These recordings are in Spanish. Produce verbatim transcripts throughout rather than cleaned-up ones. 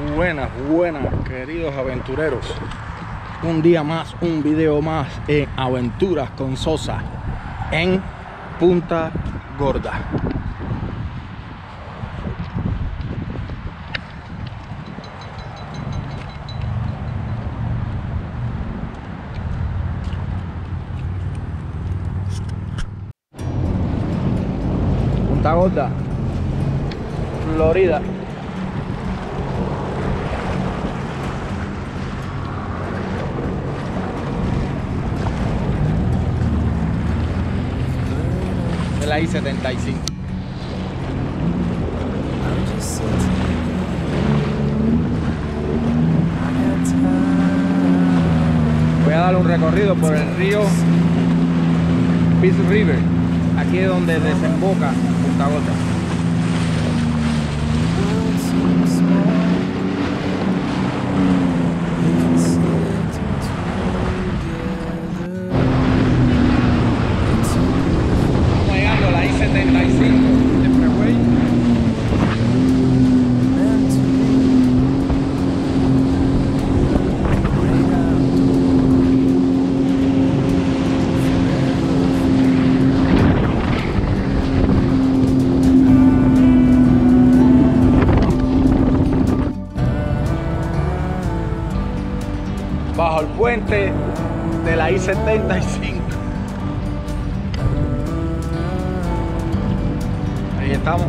Buenas, buenas, queridos aventureros. Un día más, un video más en Aventuras con Sosa en Punta Gorda. Punta Gorda, Florida. De la I setenta y cinco. Voy a dar un recorrido por el río Peace River. Aquí es donde desemboca Punta Gorda. Estamos llegando a la I setenta y cinco de Freeway. Bajo el puente de la I setenta y cinco. Ahí estamos.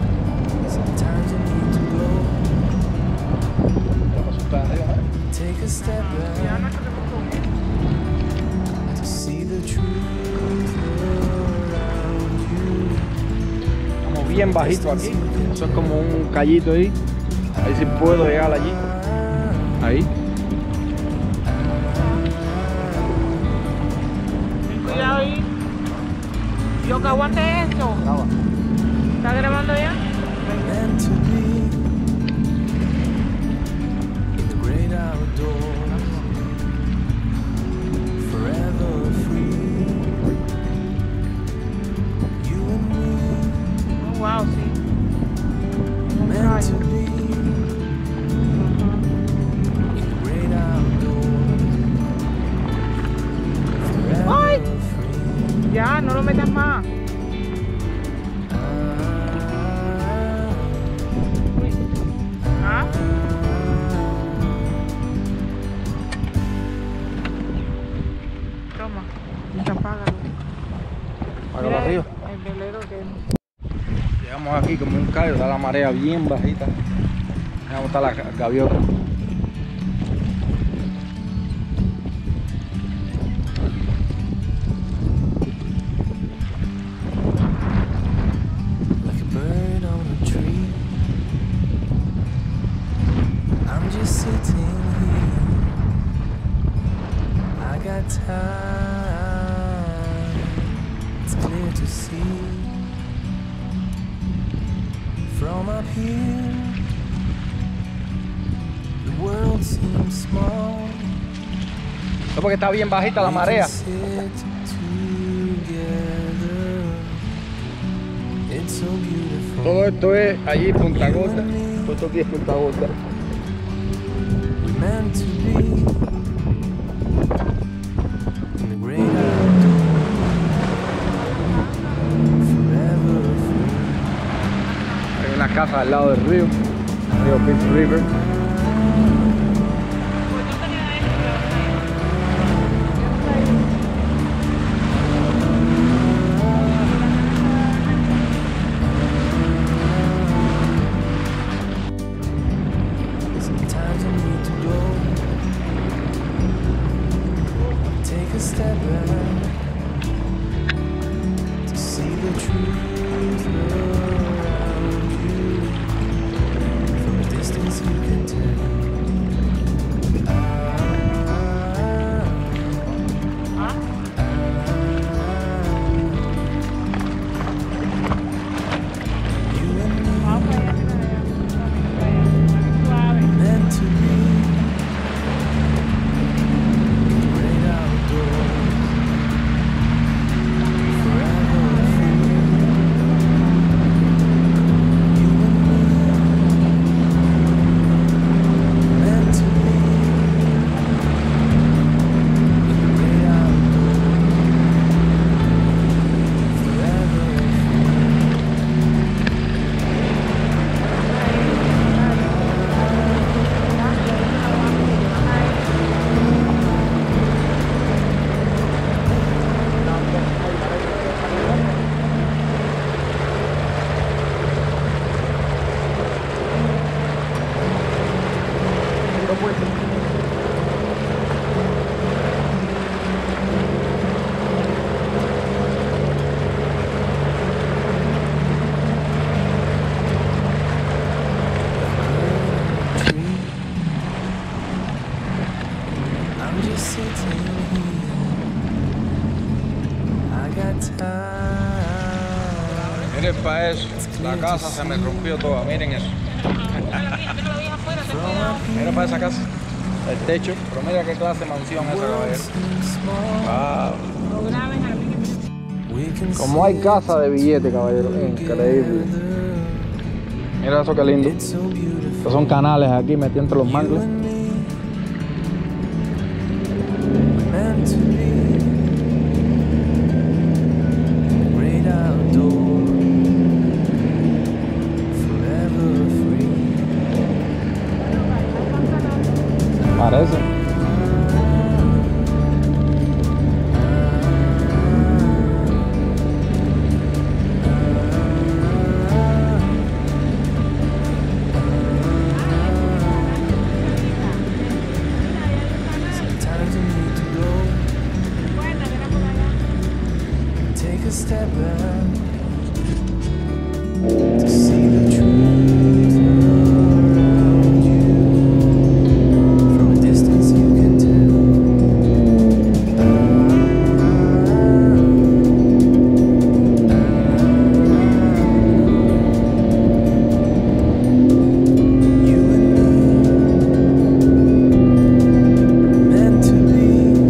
Estamos bien bajito aquí. Eso es como un callito ahí. Ahí sí puedo llegar allí. Ahí. Cuidado ahí. Yo que aguante esto. Graba. ¿Está grabando ya? Oh, wow, sí. ¡Ay! Ya, no lo metas más. Uy. ¿Ah? Toma, apágalo. Para Mira arriba. el velero que... Llegamos aquí como un callo, está la marea bien bajita. Vamos está la gaviota. From up here, the world seems small. No, porque está bien bajita la marea. Sit together. It's so beautiful. Todo esto es allí Punta Gorda. Todo esto aquí es Punta Gorda. We're meant to be in the great outdoors, forever free. Hay una casa al lado del río, río Peace River. Sometimes I need to go, take a step back to see the truth around you. From a distance you can tell. Mira eso, la casa se me rompió toda, miren eso. Mira para esa casa, el techo, pero mira qué clase de mansión esa, caballero. Wow. Como hay casa de billete, caballero, increíble. Mira eso que lindo. Estos son canales aquí metidos entre los mangles. Parece. Sometimes you need to go. Take a step back to see the truth around you. From a distance you can tell. You and me meant to be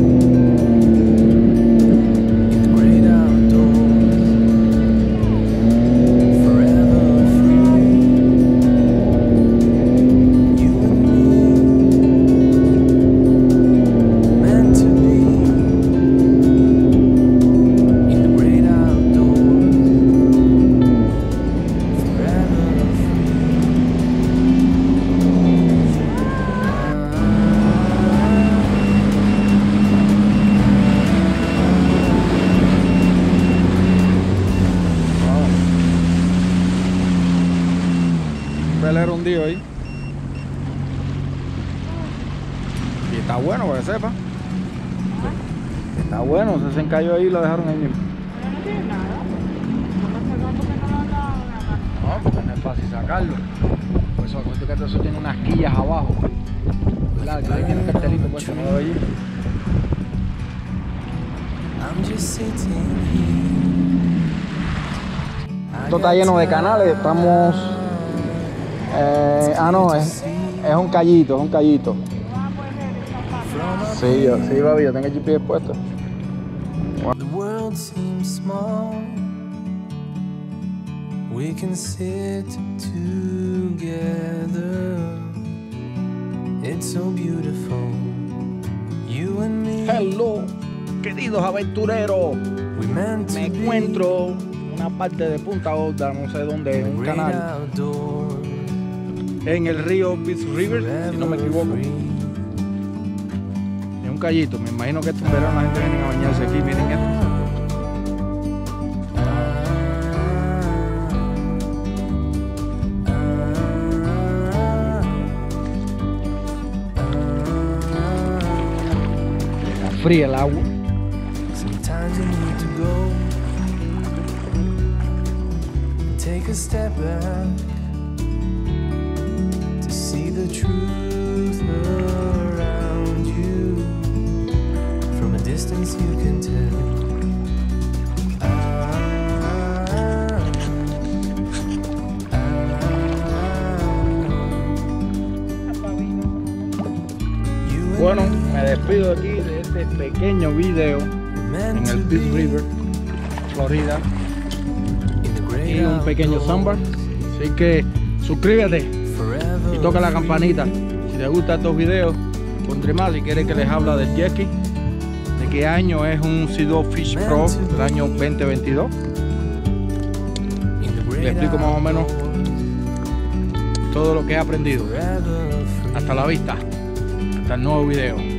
in the great outdoors, forever free. You and me meant to be in the great outdoors, forever free. Un velero hundido ahí. Y está bueno, para que sepa. Está bueno, se encalló ahí y lo dejaron ahí mismo. No, porque no es fácil sacarlo. Por eso, acuérdate que eso tiene unas quillas abajo. ¿Verdad? Que ahí tiene un cartelito puesto, no lo allí. I'm just sitting here. Esto está lleno de canales, estamos... Eh, ah, no, es, es un callito, es un callito. Sí, yo, sí, baby, yo tengo el G P S puesto. The world seems small. We can sit together. It's so beautiful. You and me. Hello, queridos aventureros. We meant to Me be encuentro en una parte de Punta Gorda, no sé dónde, en un great canal, outdoors, en el río Beach River, si no me equivoco. forever free. Es un callito, me imagino que este verano la gente viene a bañarse aquí, miren esto. Está fría el agua. Sometimes you need to go and take a step back to see the truth around you. From a distance you can tell. Bueno, me despido aquí de este pequeño video en el Beach River, Florida, y un pequeño sandbar. Así que suscríbete y toca la campanita si te gustan estos videos. Pondré más si quieres que les habla del jet ski, de qué año es un Sea-Doo Fish Pro del año veinte veintidós. Les explico más o menos todo lo que he aprendido. Hasta la vista, hasta el nuevo video.